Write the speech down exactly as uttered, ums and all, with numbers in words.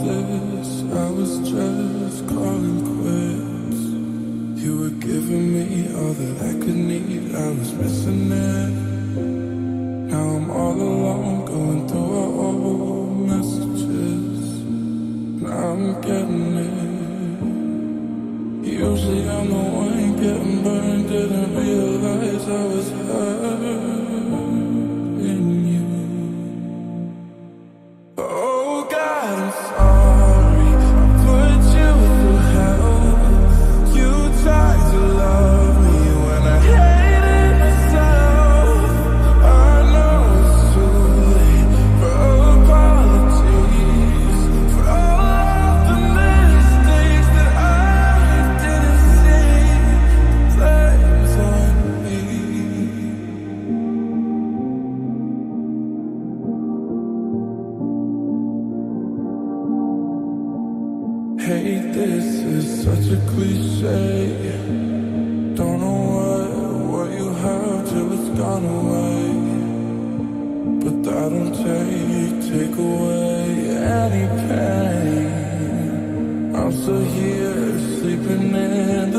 this, I was just calling quits. You were giving me all that I could need, I was missing it. Now I'm all alone, going through our old messages. Now I'm getting it. Usually I'm the one getting burned, didn't realize I was hurting you. Oh God, I'm sorry, I put you through hell. You tried to love me when I hated myself. I know it's too late for apologies, for all of the mistakes that I didn't see. Flames on me. Hey, this is such a cliche. Don't know what, what you have till it's gone away. But that don't take, take away any pain. I'm still here, sleeping in